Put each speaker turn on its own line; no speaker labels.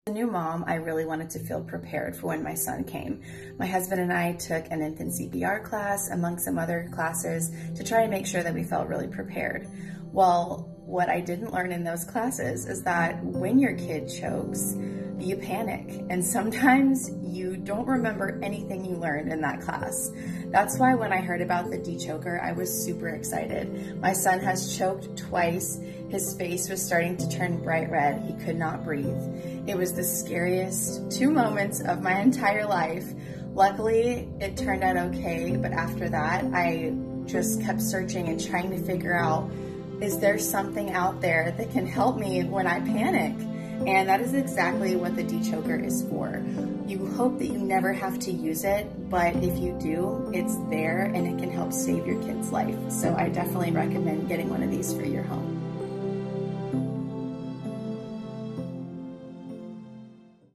As a new mom, I really wanted to feel prepared for when my son came. My husband and I took an infant CPR class among some other classes to try and make sure that we felt really prepared. Well, what I didn't learn in those classes is that when your kid chokes, you panic, and sometimes you don't remember anything you learned in that class. That's why when I heard about the Dechoker, I was super excited. My son has choked twice. His face was starting to turn bright red. He could not breathe. It was the scariest 2 moments of my entire life. Luckily, it turned out okay, but after that, I just kept searching and trying to figure out, is there something out there that can help me when I panic? And that is exactly what the Dechoker is for. You hope that you never have to use it, but if you do, it's there and it can help save your kid's life. So I definitely recommend getting one of these for your home.